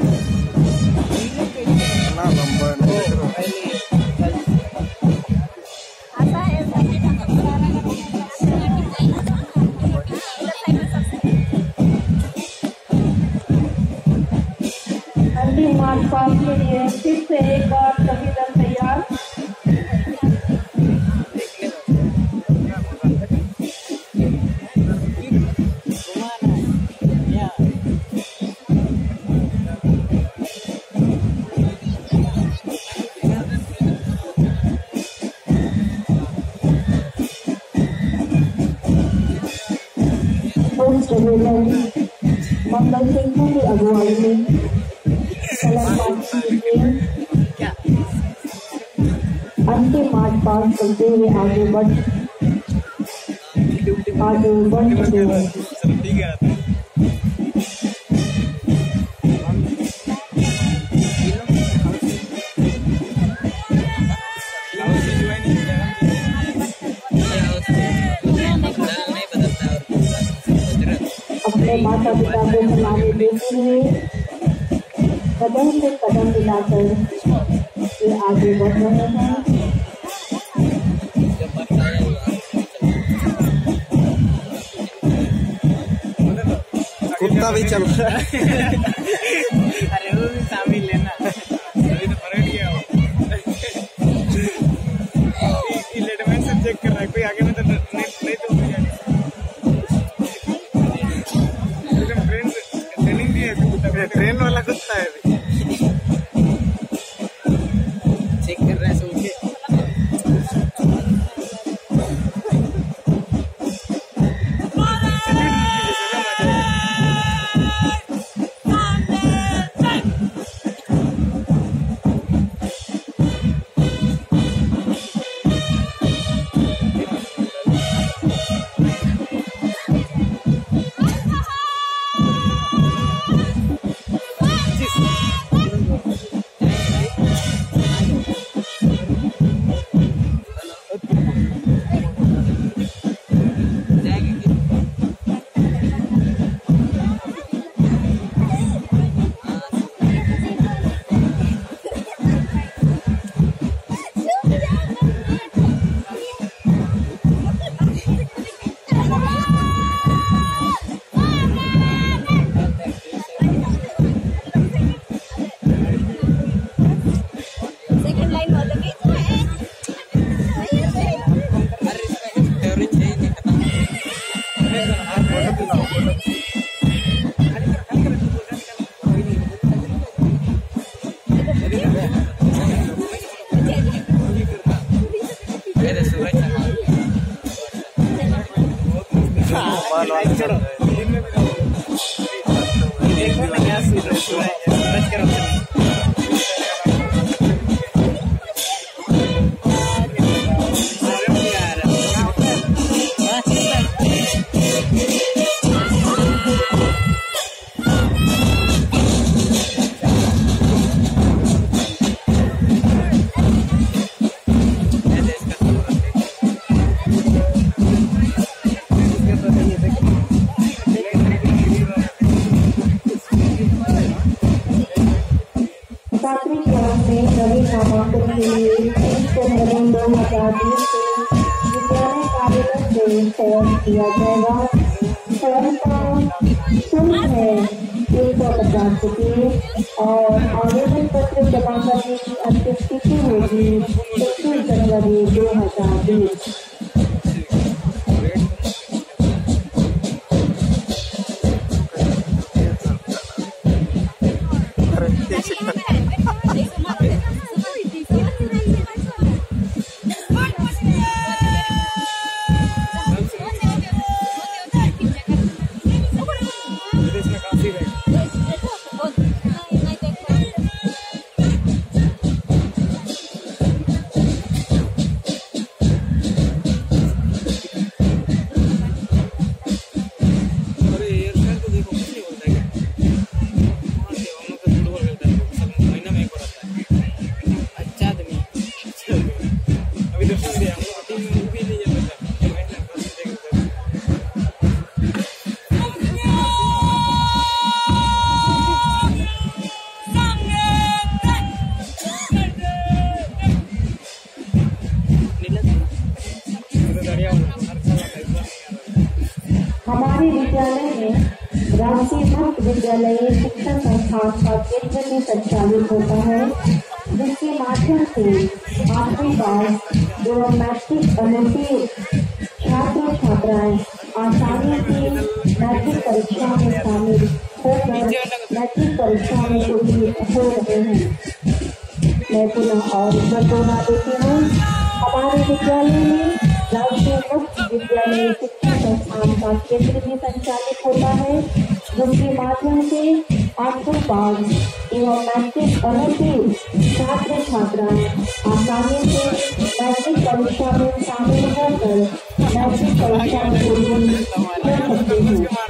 मार्च पास के लिए फिर से एक बार सभी दल तैयार। मंगल सिंह की अगुवाई में अंतिम मार्च पास करते हुए आगे बढ़ चुके हैं। अपने माता पिता को सलामी देते हुए कदम से कदम मिलाकर ये आगे बढ़ रहे हैं। कुत्ता भी चल रहा है। अरे वो भी शामिल है ना, अभी तो पलट गया वो। इलेक्ट्रॉनिक से चेक कर रहा है, कोई आगे में तो नहीं तो हो जाएगा। ट्रेनिंग दी है, ट्रेन वाला कुत्ता है, चेक कर रहा है सुन के। किया जाएगा। और आवेदन पत्र जमा करने की अंतिम तिथि होगी 21 जनवरी 2020। महीना में एक बार आता है। विद्यालय शिक्षण संस्थान का केंद्र भी संचालित होता है, जिसके माध्यम से 8वीं पास एवं मैट्रिक अनुत्तीर्ण छात्र छात्राएं आसानी से मैट्रिक परीक्षा में शामिल होकर मैट्रिक परीक्षा में उत्तीर्ण हो रहे हैं। मैं पुनः और बता देती हूँ, हमारे विद्यालय में राष्ट्रीय मुक्त विद्यालय शिक्षण संस्थान का केंद्र भी संचालित होता है, जिसके माध्यम से 8वीं पास एवं मैट्रिक अनुत्तीर्ण छात्र छात्राएं आसानी से मैट्रिक परीक्षा में शामिल होकर मैट्रिक परीक्षा में उत्तीर्ण हो सकते हैं।